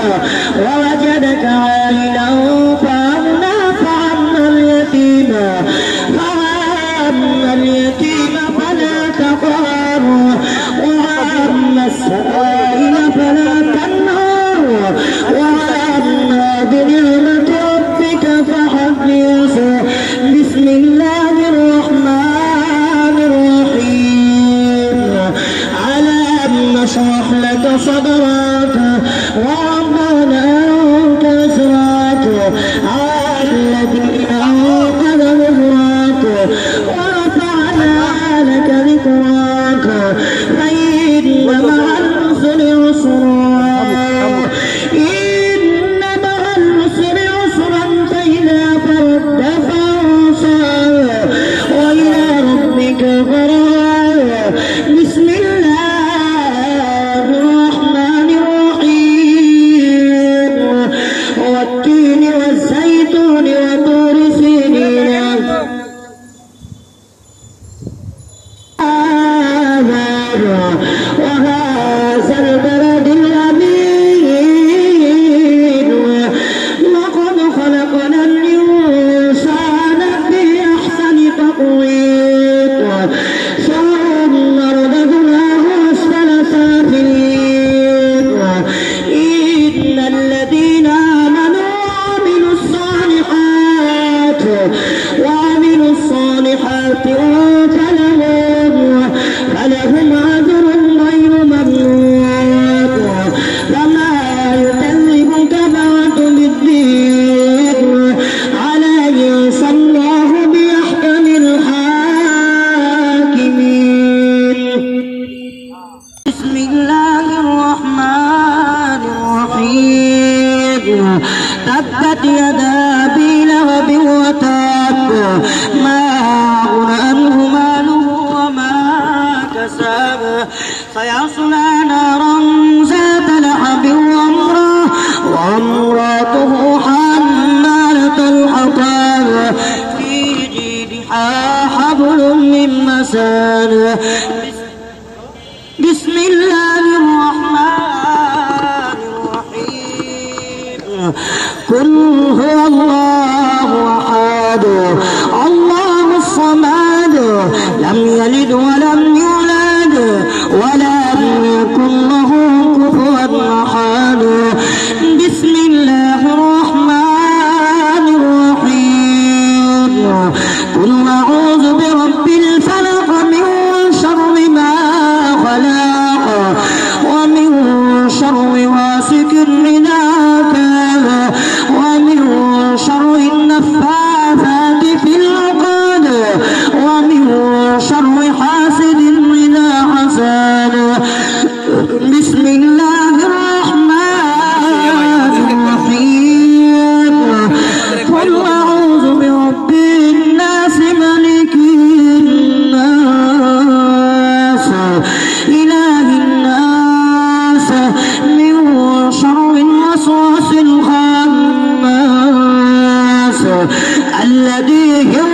ووجدك عائلا فأغنى فأما اليتيم فلا تقهر وأما السائل فلا تنهر وأما بنعمة ربك فحدث. بسم الله الرحمن الرحيم. ألم نشرح لك صدرك ووضعنا عنك وزرك الذي أنقض ظهرك ورفعنا لك ذكرك فإن مع العسر يسرا إن مع العسر يسرا فإذا فرغت فانصب وإلى ربك فارغب. بسم الله الرحمن الرحيم. والتين والزيتون وطور سينين وهذا البلد الأمين. لقد خلقنا الإنسان في أحسن تقويم ثم رددناه أسفل سافلين. إن الذين آمنوا وعملوا الصالحات فلهم أجر غير ممنون. فما يكذبك بعد بالدين أليس الله بأحكم الحاكمين. بسم الله الرحمن الرحيم. تبت يدا أبي لهب وتب ما أغنى عنه ماله وما كسب سيصلى نارا ذات لهب وامرأته حمالة الحطب في جيدها حبل من مسد. بسم الله الرحمن الرحيم. قل هو الله أحد الله الصمد لم يلد ولم يولد ولم يكن له كفوا أحد. بسم الله الرحمن الرحيم. قل أعوذ برب الفلق من شر ما خلق ومن شر غاسق إذا وقب ومن شر النفاثات في العقد ومن شر حاسد إذا حسد. بسم الله الرحمن الرحيم. قل أعوذ برب الناس ملك الناس إله الناس من شر الوسواس الخناس الذي